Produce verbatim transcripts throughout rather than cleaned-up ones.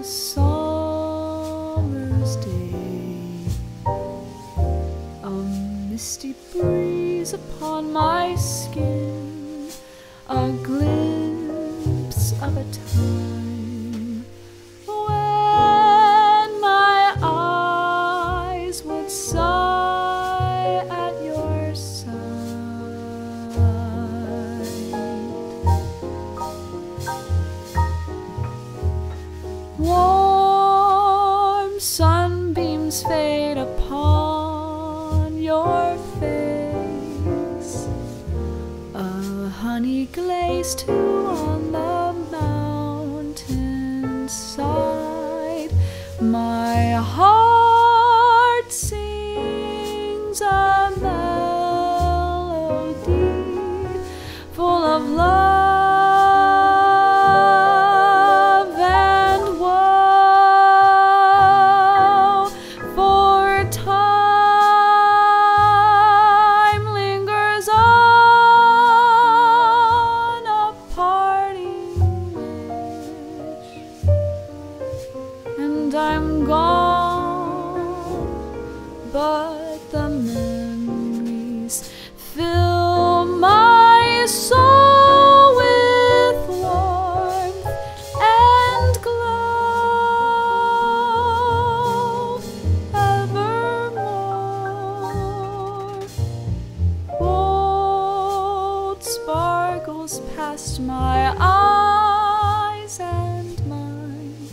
summer's day, a misty breeze upon my skin, a glimpse of a time when my eyes would sigh at your side. Warm sunbeams fade upon your face, a honey glaze too on the mountain side. My heart sings a melody full of love. I'm gone, but the memories fill my soul with warmth and glow evermore. Gold sparkles past my eyes and mind.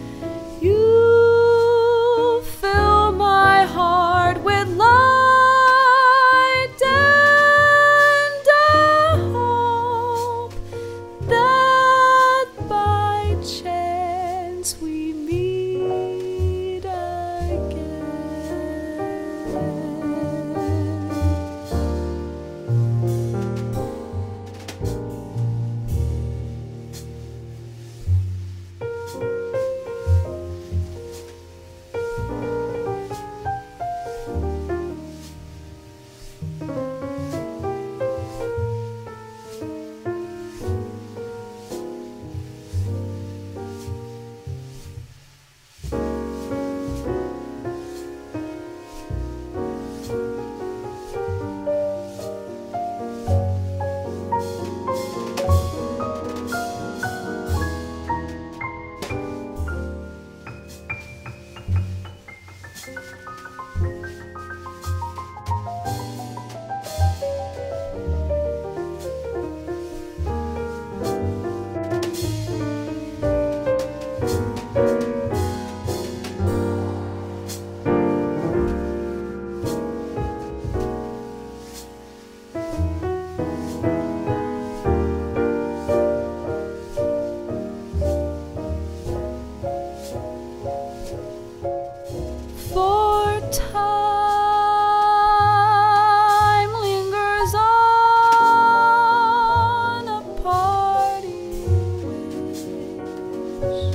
You fill my heart with light and a hope that by chance we meet again. For time lingers on, a parting wish